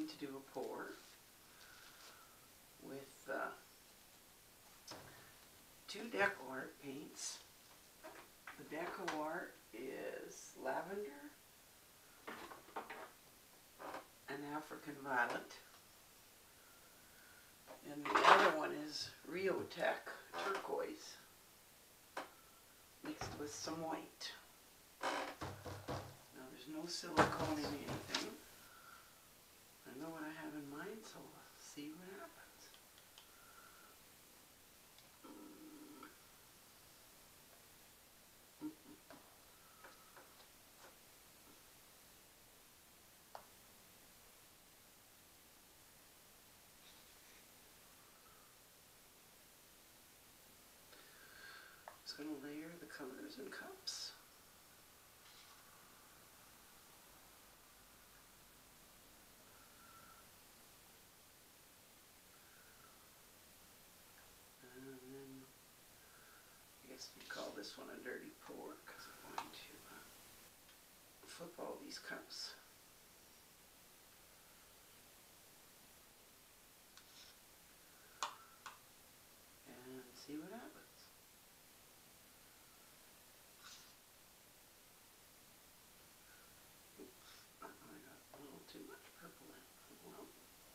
going to do a pour with 2 DecoArt paints. The DecoArt is lavender and African violet, and the other one is Riotech turquoise mixed with some white. Now there's no silicone in anything. I know what I have in mind, so we'll see what happens. Just going to layer the colors in cups. And then, I guess you'd call this one a dirty pour, because I'm going to flip all these cups. And see what happens. I got a little too much purple in. Well,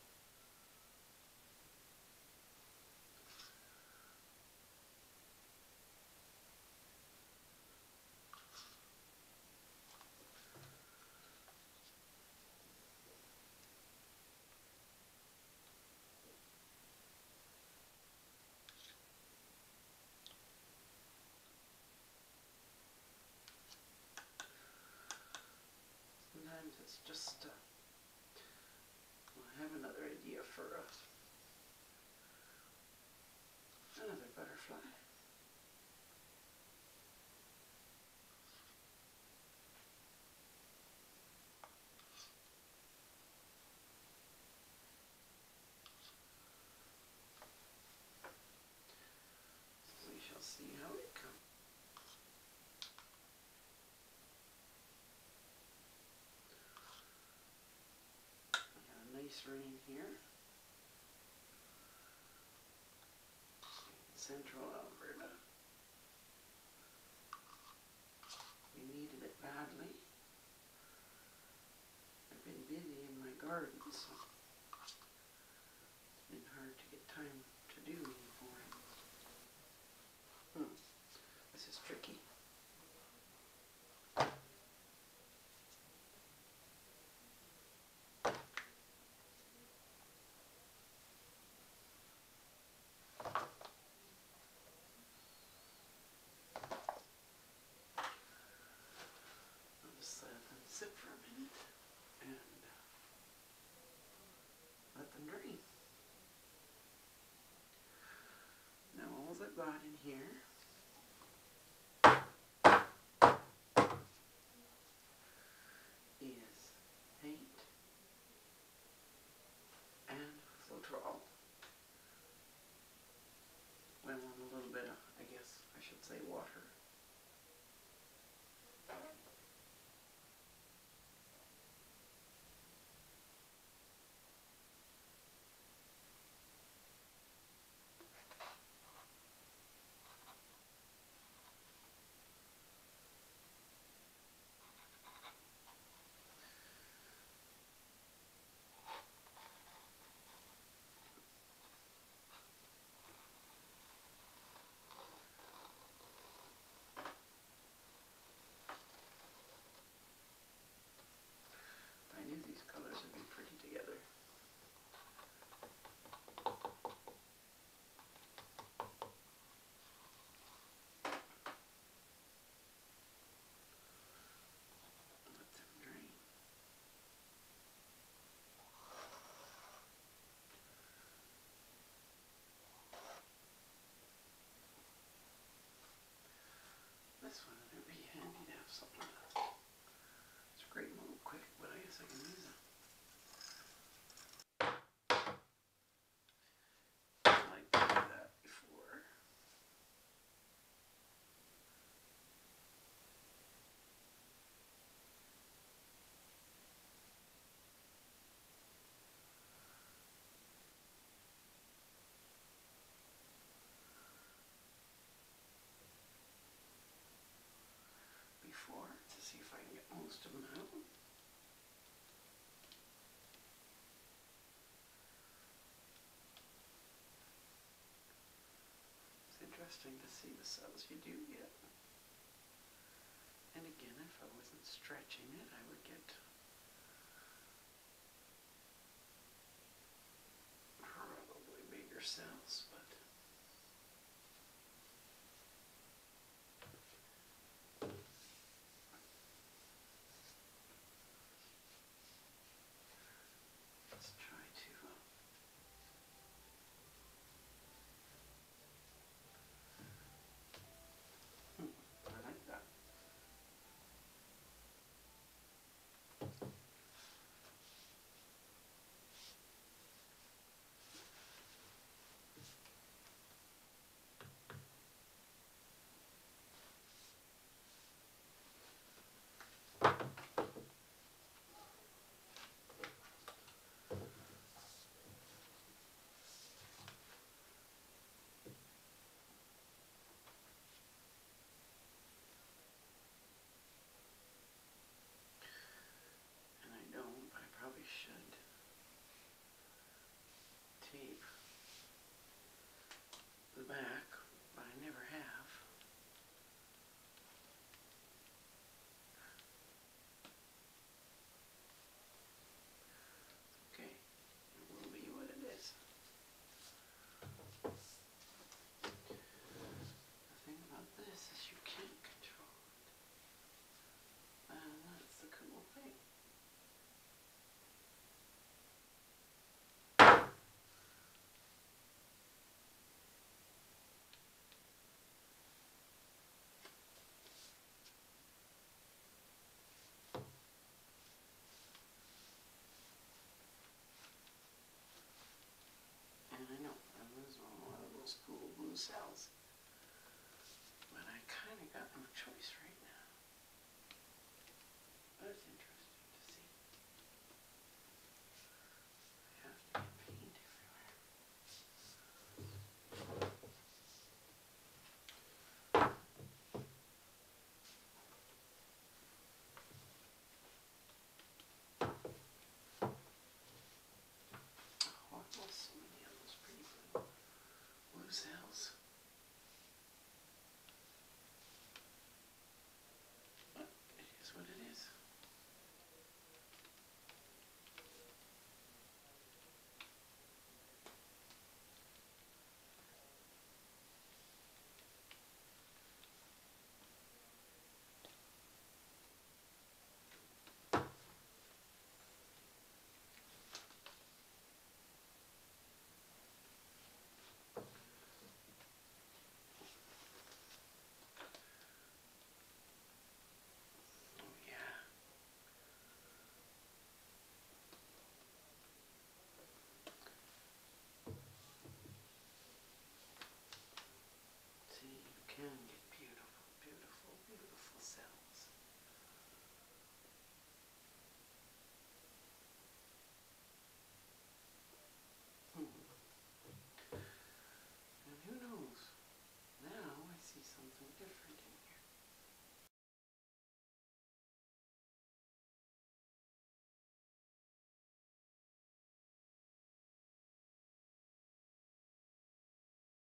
sometimes it's just, well, I have another idea for another butterfly. We shall see how it comes. I got a nice rain here in central Alberta. We needed it badly. I've been busy in my garden, so it's been hard to get time to do any pouring. This is tricky. I'll just let them sit for a minute and let them drain. Now all I've got in here is paint and Floetrol. Well, and a little bit of, I guess I should say, water. see if I can get most of them out. It's interesting to see the cells you do get. And again, if I wasn't stretching it, I would get probably bigger cells, but let's try to I like that. And I don't, but I probably should tape the back, but I never have. Okay, it will be what it is. The thing about this is you can't control it. And that's the cool thing. And I know I lose one of those cool blue cells, but I kind of got no choice right now. That's interesting to see. I have to get paint everywhere. Oh, I've lost so many of those pretty blue cells. But it is what it is. Oh yeah. See, you can